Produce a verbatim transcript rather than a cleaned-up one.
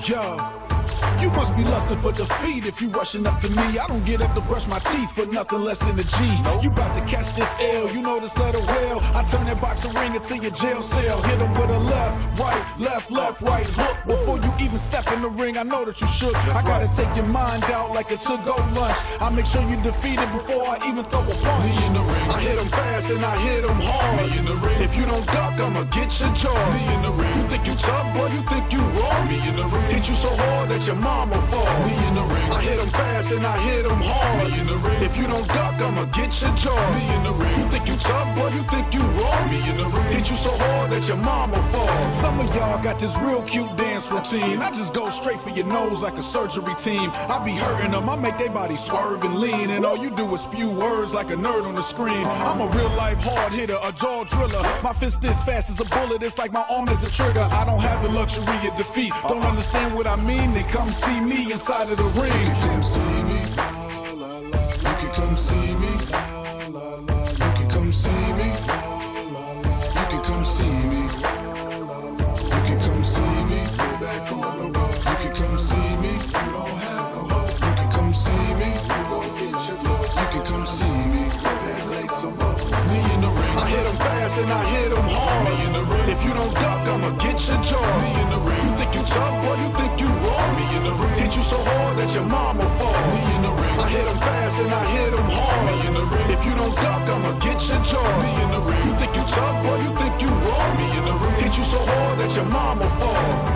Yo, you must be lusting for defeat if you rushing up to me. I don't get up to brush my teeth for nothing less than a G. You about to catch this L, you know this letter well. I turn that boxing ring into your jail cell. Hit him with a left, right, left, left, right hook. Before you even step in the ring, I know that you shook. I gotta take your mind out like a to-go lunch. I make sure you defeated before I even throw a punch. Me in the ring. I hit him fast and I hit him hard. Me in the ring. If you don't duck, I'ma get your jaw. Me in the ring. You think you tough, boy, you think you raw. Me in the ring. Hit you so hard that your mama fall. Me in the ring. I hit him fast and I hit him hard. Me in the ring. If you don't duck, I'ma get your jaw. Me in the ring. You think you tough, boy, you think you raw. Me in the ring. Hit you so hard that your mama fall. Some of y'all got this real cute dance routine. I just go straight for your nose like a surgery team. I be hurting them, I make their body swerve and lean. And all you do is spew words like a nerd on the screen. I'm a real life hard hitter, a jaw driller. My fist is fast as a bullet, it's like my arm is a trigger. I don't have the luxury of defeat. Don't understand what I mean? Then come see me inside of the ring. You can come see me. You can come see me. You can come see me. You can come see me. You can come see me. You can come see me. You can come see me. You can come see me. Me in the ring. I hit him fast and I hit him hard. Me in the ring. If you don't duck, I'ma get your jaw. Me in the ring. You think you tough, boy, you think you raw. Me in the ring. Hit you so hard that your mama fall. Me in the ring. I hit him fast and I hit him hard. Me in the ring. If you don't duck, I'ma get your jaw. Me in the ring. You think you tough, boy, you think you raw. Me in the ring. Hit you so hard that your mama fall.